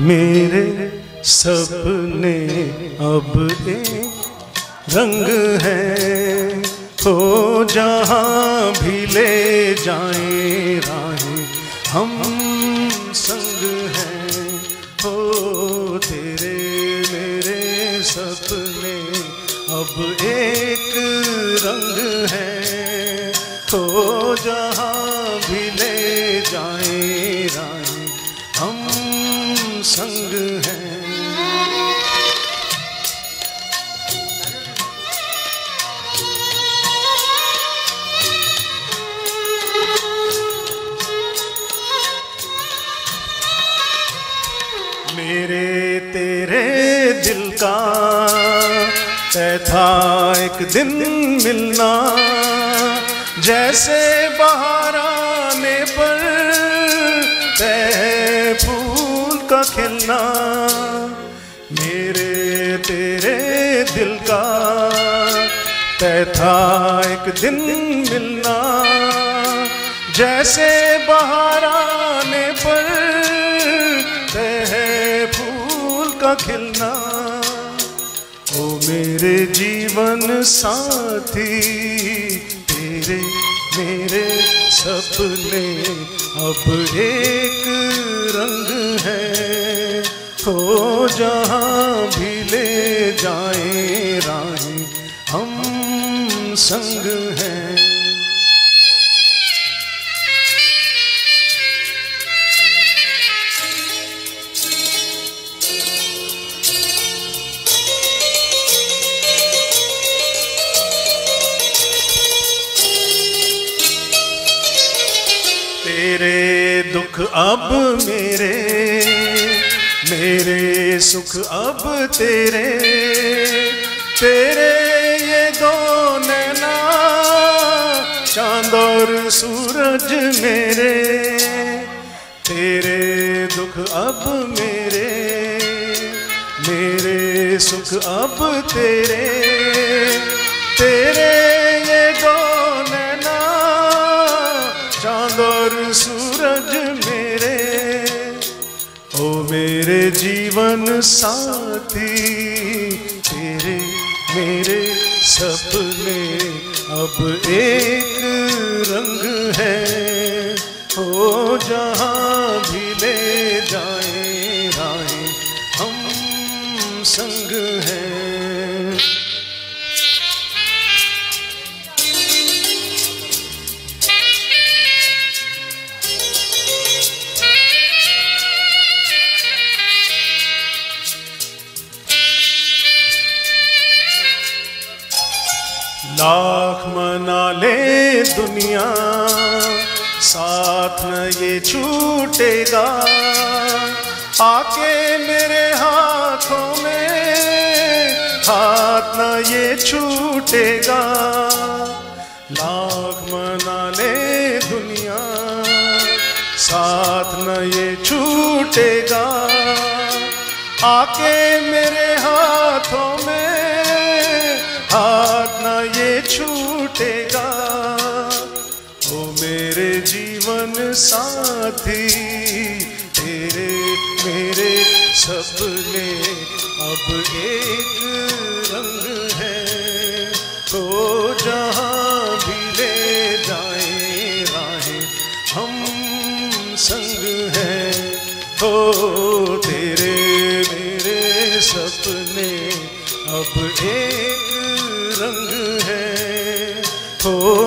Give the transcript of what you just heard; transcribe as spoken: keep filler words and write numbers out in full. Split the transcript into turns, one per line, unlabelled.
मेरे सपने अब एक रंग है, हो जहाँ भी ले जाए राहें हम संग हैं। हो तेरे मेरे सपने अब एक रंग है, हो जहाँ भी ले जाए राहें हम संग हैं। मेरे तेरे दिल का तय था एक दिन मिलना, जैसे बहार आने पर तय फूल का खिलना। मेरे तेरे दिल का तय था एक दिन मिलना, जैसे बहार आने पर तय फूल का खिलना। ओ मेरे जीवन साथी तेरे मेरे सपने अब एक रंग है, हो जहाँ भी ले जाए राहें हम संग हैं। तेरे दुख अब मेरे, मेरे सुख अब तेरे, तेरे ये दो नैना चांद और सूरज मेरे। तेरे दुख अब मेरे, मेरे सुख अब तेरे, तेरे ये दो नैना चांद और सूरज मेरे। ओ मेरे जीवन साथी तेरे मेरे सपने अब एक रंग है, हो जहाँ भी ले जाए राहें हम संग हैं। लाख मना ले दुनिया साथ न ये छूटेगा, आके मेरे हाथों में हाथ न ये छूटेगा। लाख मना ले दुनिया साथ न ये छूटेगा, आके मेरे हाथों में हाथ न ये छूटेगा। ओ मेरे जीवन साथी तेरे मेरे सपने अब एक रंग है, तो जहाँ भी ले जाए राहें हम संग हैं। ओ तेरे मेरे सपने अब एक रंग है, हो